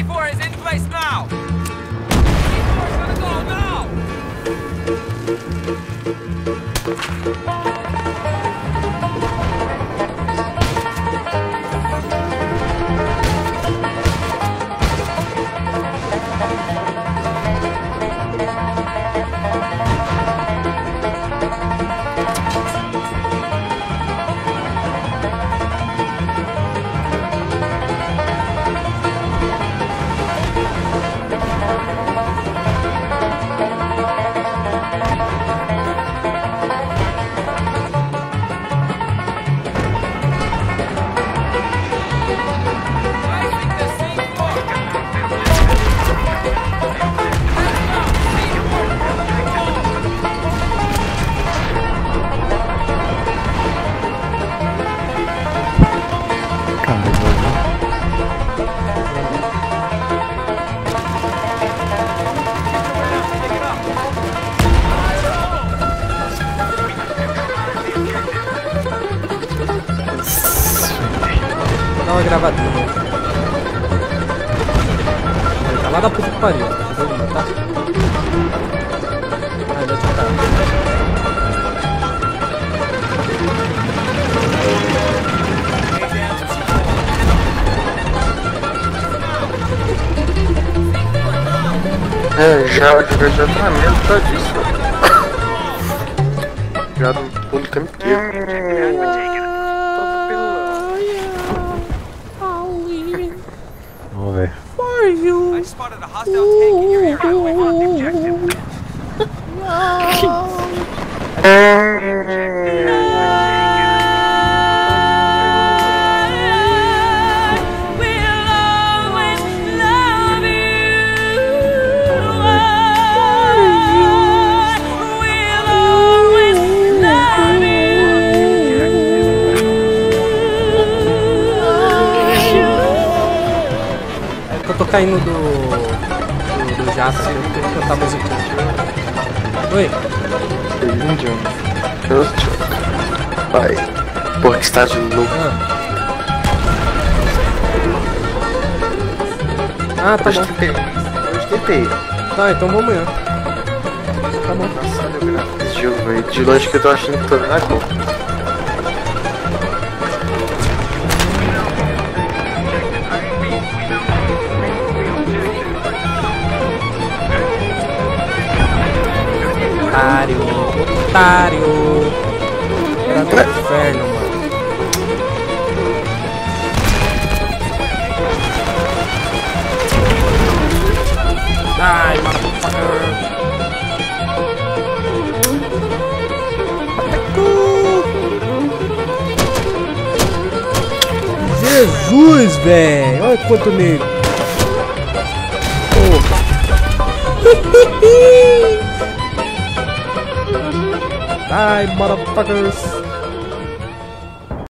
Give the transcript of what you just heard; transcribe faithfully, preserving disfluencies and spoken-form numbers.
four is in place now. C four is gonna go now. Dá uma gravadinha. Tá lá da puta que pariu. Tá? Ah, ainda tinha cara. É, já, já, já tá na metade disso. Já no pulo tempo inteiro. Vamos ver. I spotted a hostile tank in your area. Going on the objective. Eu tô caindo do, do, do jato, assim, eu tenho que cantar musiquinha. Oi? Indian. Just vai. Porra, que estágio louco. Ah, ah tá Hoje bom. tentei. Hoje tentei. Tá, então vamos amanhã. Tá bom. Nossa, olha o gráfico desse jogo, velho. De longe que eu tô achando que tô vendo a cor. Otário, otário. Era do inferno, mano. Ai, motherfucker. Jesus, velho. Olha quanto negro. Porra. Ai, motherfuckers.